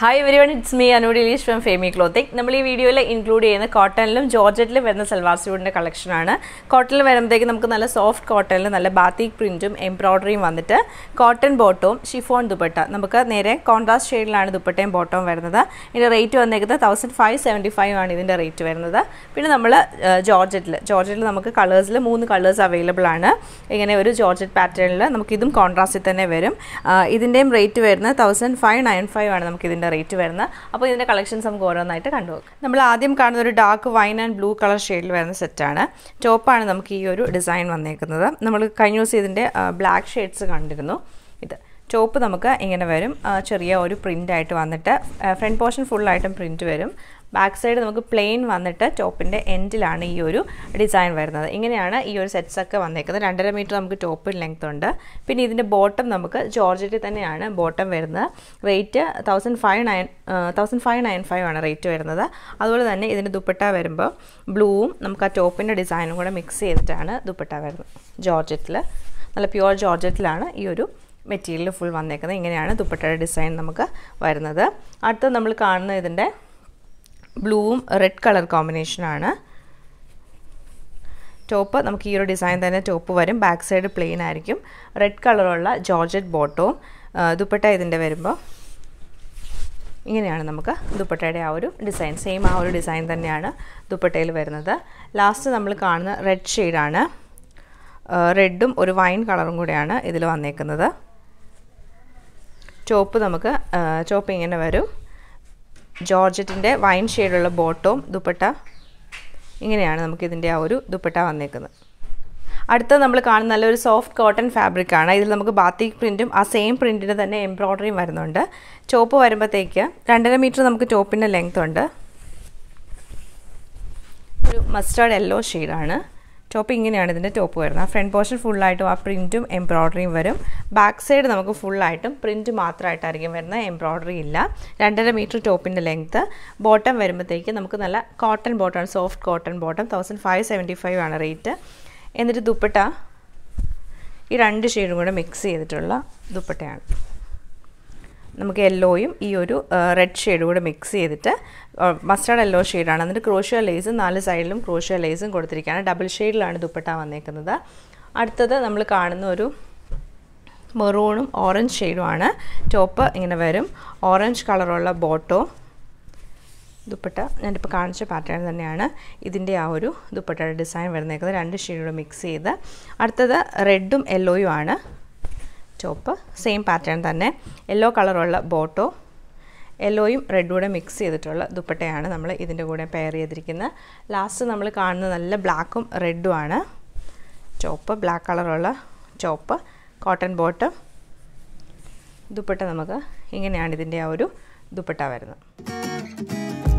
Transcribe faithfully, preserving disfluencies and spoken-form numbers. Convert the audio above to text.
Hi everyone, it's me Anu Delish from Fayme Clothing. നമ്മൾ ഈ വീഡിയോയിൽ ഇൻക്ലൂഡ് ചെയ്യുന്ന കോട്ടണിലും ജോർജറ്റിലും വരുന്ന സൽവാർ സ്യൂട്ടിന്റെ കളക്ഷൻ ആണ്. കോട്ടണിൽ വരുമ്പോഴേക്ക് നമുക്ക് നല്ല സോഫ്റ്റ് കോട്ടണിൽ നല്ല ബാത്തിക് പ്രിന്റും എംബ്രോയിഡറിയും വന്നിട്ട് കോട്ടൺ ബോട്ടവും ഷിഫോൺ ദുപ്പട്ട. നമുക്ക് നേരെ കോൺട്രാസ്റ്റ് ഷെയ്ഡിലാണ് ദുപ്പട്ടയും ബോട്ടവും വരുന്നത്. ഇതിന്റെ റേറ്റ് വന്നേക്കുന്നത് ഫിഫ്റ്റീൻ സെവന്റി ഫൈവ് ആണ് ഇതിന്റെ റേറ്റ് വരുന്നത്. പിന്നെ നമ്മൾ ജോർജറ്റിൽ ജോർജറ്റിൽ നമുക്ക് കളേഴ്സിൽ മൂന്ന് കളേഴ്സ് അവൈലബിൾ ആണ്. ഇങ്ങനെ ഒരു ജോർജറ്റ് പാറ്റേണിൽ നമുക്ക് ഇതും കോൺട്രാസ്റ്റിൽ തന്നെ വരും. ഇതിന്റെയും റേറ്റ് വരുന്നത് ഫിഫ്റ്റീൻ നയൻറ്റി ഫൈവ് ആണ് നമുക്ക് ഇതിന്റെ റേറ്റ് വരുന്നത്. അപ്പോൾ ഇതിന്റെ കളക്ഷൻസ് നമുക്ക് ഓരോന്നായിട്ട് കണ്ടുപോകാം. നമ്മൾ ആദ്യം കാണുന്ന ഒരു dark wine and blue colour ഷെയ്ഡിൽ വരുന്ന സെറ്റാണ്. ടോപ്പാണ് നമുക്ക് ഈ ഒരു ഡിസൈൻ വന്നേക്കുന്നത്. നമ്മൾ കഴിഞ്ഞ ദിവസം ഇതിൻ്റെ ബ്ലാക്ക് ഷെയ്ഡ്സ് കണ്ടിരുന്നു. ഇത് ടോപ്പ് നമുക്ക് ഇങ്ങനെ വരും, ചെറിയ ഒരു പ്രിൻ്റ് ആയിട്ട് വന്നിട്ട് ഫ്രണ്ട് പോർഷൻ ഫുള്ളായിട്ടും പ്രിൻറ്റ് വരും. ബാക്ക് സൈഡ് നമുക്ക് പ്ലെയിൻ വന്നിട്ട് ടോപ്പിൻ്റെ എൻഡിലാണ് ഈ ഒരു ഡിസൈൻ വരുന്നത്. ഇങ്ങനെയാണ് ഈ ഒരു സെറ്റ്സ് ഒക്കെ വന്നേക്കുന്നത്. രണ്ടര മീറ്റർ നമുക്ക് ടോപ്പ് ലെങ്ത് ഉണ്ട്. പിന്നെ ഇതിൻ്റെ ബോട്ടം നമുക്ക് ജോർജറ്റിൽ തന്നെയാണ് ബോട്ടം വരുന്നത്. Rate thousand five nine thousand five nine five ആണ് റേറ്റ് വരുന്നത്. അതുപോലെ തന്നെ ഇതിൻ്റെ ദുപ്പട്ട വരുമ്പോൾ ബ്ലൂവും നമുക്ക് ആ ടോപ്പിൻ്റെ ഡിസൈനും കൂടെ മിക്സ് ചെയ്തിട്ടാണ് ദുപ്പട്ട വരുന്നത്. ജോർജറ്റിൽ നല്ല പ്യുവർ ജോർജറ്റിലാണ് ഈ ഒരു മെറ്റീരിയൽ ഫുൾ വന്നേക്കുന്നത്. ഇങ്ങനെയാണ് ദുപ്പട്ടയുടെ ഡിസൈൻ നമുക്ക് വരുന്നത്. അടുത്തത് നമ്മൾ കാണുന്ന ഇതിൻ്റെ ബ്ലൂവും റെഡ് കളർ കോമ്പിനേഷനാണ്. ടോപ്പ് നമുക്ക് ഈ ഒരു ഡിസൈൻ തന്നെ ടോപ്പ് വരും. ബാക്ക് സൈഡ് പ്ലെയിൻ ആയിരിക്കും. റെഡ് കളറുള്ള ജോർജറ്റ് ബോട്ടവും ദുപ്പട്ട ഇതിൻ്റെ വരുമ്പോൾ ഇങ്ങനെയാണ് നമുക്ക് ദുപ്പട്ടയുടെ ആ ഒരു ഡിസൈൻ. സെയിം ആ ഒരു ഡിസൈൻ തന്നെയാണ് ദുപ്പട്ടയിൽ വരുന്നത്. ലാസ്റ്റ് നമ്മൾ കാണുന്ന റെഡ് ഷെയ്ഡാണ്. റെഡും ഒരു വൈൻ കളറും കൂടെയാണ് ഇതിൽ വന്നേക്കുന്നത്. ടോപ്പ് നമുക്ക് ടോപ്പ് ഇങ്ങനെ വരും. ജോർജറ്റിൻ്റെ വൈൻ ഷെയ്ഡുള്ള ബോട്ടവും ദുപ്പട്ട ഇങ്ങനെയാണ് നമുക്ക് ഇതിൻ്റെ ആ ഒരു ദുപ്പട്ട വന്നേക്കുന്നത്. അടുത്ത നമ്മൾ കാണുന്ന നല്ലൊരു സോഫ്റ്റ് കോട്ടൺ ഫാബ്രിക്കാണ്. ഇതിൽ നമുക്ക് ബാത്തിക് പ്രിൻറ്റും ആ സെയിം പ്രിൻറ്റിന് തന്നെ എംബ്രോയ്ഡറിയും വരുന്നുണ്ട്. ടോപ്പ് വരുമ്പോഴത്തേക്ക് രണ്ടര മീറ്റർ നമുക്ക് ടോപ്പിൻ്റെ ലെങ്ത് ഉണ്ട്. ഒരു മസ്റ്റാർഡ് യെല്ലോ ഷെയ്ഡാണ്. ടോപ്പ് ഇങ്ങനെയാണ് ഇതിൻ്റെ ടോപ്പ് വരുന്നത്. ഫ്രണ്ട് പോർഷൻ ഫുള്ളായിട്ടും ആ പ്രിൻറ്റും എംബ്രോയ്ഡറിയും വരും. ബാക്ക് സൈഡ് നമുക്ക് ഫുള്ളായിട്ടും പ്രിൻറ്റ് മാത്രമായിട്ടായിരിക്കും വരുന്നത്, എംബ്രോയ്ഡറി ഇല്ല. രണ്ടര മീറ്റർ ടോപ്പിൻ്റെ ലെങ്ത്ത്. ബോട്ടം വരുമ്പോഴത്തേക്ക് നമുക്ക് നല്ല കോട്ടൺ ബോട്ടമാണ്, soft cotton bottom. Thousand five seventy five ആണ് റേറ്റ്. എന്നിട്ട് ദുപ്പട്ട ഈ രണ്ട് ഷെയ്ഡും കൂടെ മിക്സ് ചെയ്തിട്ടുള്ള ദുപ്പട്ടയാണ്. നമുക്ക് യെല്ലോയും ഈ ഒരു റെഡ് ഷെയ്ഡും കൂടെ മിക്സ് ചെയ്തിട്ട് മസ്റ്റാർഡ് യെല്ലോ ഷെയ്ഡാണ്. എന്നിട്ട് ക്രോഷ്യ ലേസും നാല് സൈഡിലും ക്രോഷ്യ ലേസും കൊടുത്തിരിക്കുകയാണ്. ഡബിൾ ഷെയ്ഡിലാണ് ദുപ്പട്ട വന്നേക്കുന്നത്. അടുത്തത് നമ്മൾ കാണുന്ന ഒരു മെറൂണും ഓറഞ്ച് ഷെയ്ഡുമാണ്. ടോപ്പ് ഇങ്ങനെ വരും. ഓറഞ്ച് കളറുള്ള ബോട്ടോ ദുപ്പട്ട ഞാനിപ്പോൾ കാണിച്ച പാറ്റേൺ തന്നെയാണ് ഇതിൻ്റെ ആ ഒരു ദുപ്പട്ടയുടെ ഡിസൈൻ വരുന്നേക്കുന്നത്. രണ്ട് ഷെയ്ഡും മിക്സ് ചെയ്ത്. അടുത്തത് റെഡും യെല്ലോയും ആണ്. ടോപ്പ് സെയിം പാറ്റേൺ തന്നെ. യെല്ലോ കളറുള്ള ബോട്ടോ യെല്ലോയും റെഡും കൂടെ മിക്സ് ചെയ്തിട്ടുള്ള ദുപ്പട്ടയാണ് നമ്മൾ ഇതിൻ്റെ കൂടെ പെയർ ചെയ്തിരിക്കുന്നത്. ലാസ്റ്റ് നമ്മൾ കാണുന്നത് നല്ല ബ്ലാക്കും റെഡും ആണ്. ടോപ്പ് ബ്ലാക്ക് കളറുള്ള ടോപ്പ്, കോട്ടൺ ബോട്ടം, ദുപ്പട്ട നമുക്ക് ഇങ്ങനെയാണ് ഇതിൻ്റെ ആ ഒരു ദുപ്പട്ട വരുന്നത്.